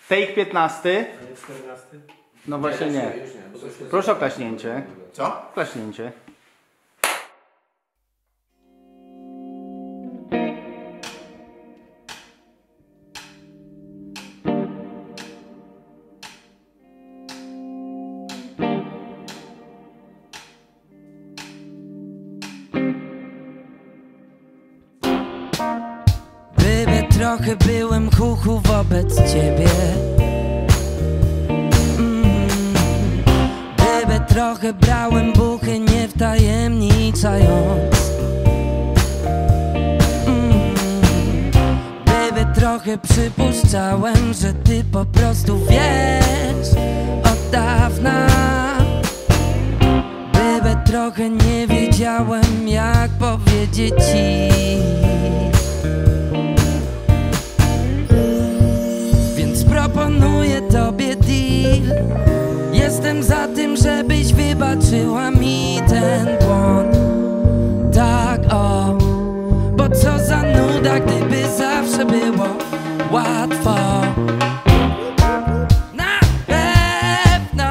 Take 15. A nie 14? No właśnie nie. Proszę o klaśnięcie. Co? Klaśnięcie. Trochę byłem chuchu wobec ciebie. Bybę trochę brałem buchy, nie wtajemniczając. Bybę trochę przypuszczałem, że ty po prostu wiesz od dawna. Bybę trochę nie wiedziałem, jak powiedzieć ci. Proponuję tobie deal. Jestem za tym, żebyś wybaczyła mi ten błąd. Tak, o, bo co za nuda, gdyby zawsze było łatwo. Na pewno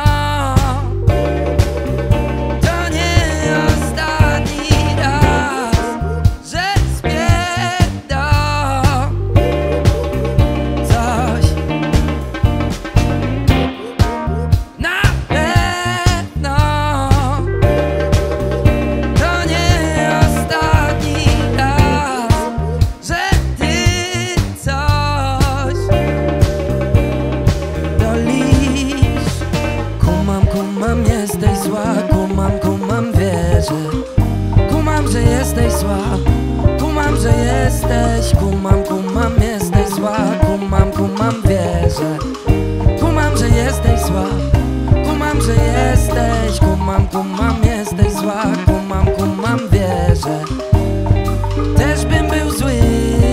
to nie ostatni raz, że spierdolę coś. Jesteś zła, kumam, wierzę. Kumam, że jesteś zła. Kumam, że jesteś. Kumam, jesteś zła. Kumam, wierzę. Kumam, że jesteś zła. Kumam, że jesteś. Kumam, jesteś zła. Kumam, wierzę. Też bym był zły.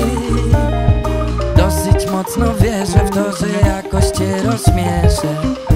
Dosyć mocno wierzę w to, że jakoś cię rozśmieszę.